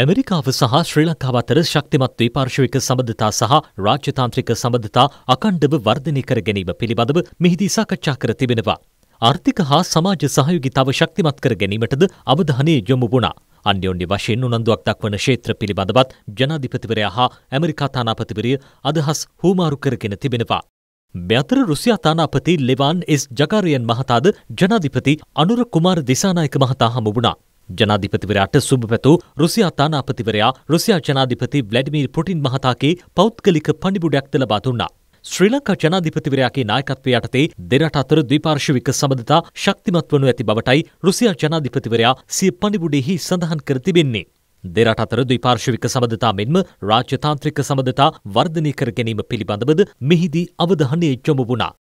ඇමරිකාව සහ ශ්‍රී ලංකාව අතර ශක්තිමත් ද්විපාර්ශ්වික සම්බන්ධතා සහ රාජ්‍යතාන්ත්‍රික සම්බන්ධතා අඛණ්ඩව වර්ධනය කර ගැනීම පිළිබඳව මෙහිදී සාකච්ඡා කර තිබෙනවා. ආර්ථික හා සමාජ සහයෝගිතාව ශක්තිමත් කර ගැනීමටද අවධානය යොමු වුණා. අන්‍යෝන්‍ය වශයෙන් උනන්දුවක් දක්වන ක්ෂේත්‍ර පිළිබඳවත් ජනාධිපතිවරයා හා ඇමරිකා තානාපතිවරිය අදහස් හුවමාරු කරගෙන තිබෙනවා. මේ අතර රුසියා තානාපති ලෙවාන් එස් ජකාරියන් මහතාද ජනාධිපති අනුර කුමාර දිසානායක මහතා හමු වුණා. ජනාධිපතිවරයාට සුබ පැතූ රුසියා තානාපතිවරයා රුසියා ජනාධිපති ව්ලැඩිමීර් පුටින් මහතාගේ පෞද්ගලික පණිවුඩයක්ද ලබා දුන්නා. ශ්‍රී ලංකා ජනාධිපතිවරයාගේ නායකත්වය යටතේ දෙරට අතර ද්විපාර්ශ්වික සම්බන්ධතා ශක්තිමත් වනු ඇති බවටයි රුසියා ජනාධිපතිවරයා සිය පණිවුඩෙහි සඳහන් කර තිබෙන්නේ. දෙරට අතර ද්විපාර්ශ්වික සම්බන්ධතා මෙන්ම රාජ්‍යතාන්ත්‍රික සම්බන්ධතා වර්ධනය කර ගැනීම පිළිබඳවද මෙහිදී අවධානය යොමු වුණා.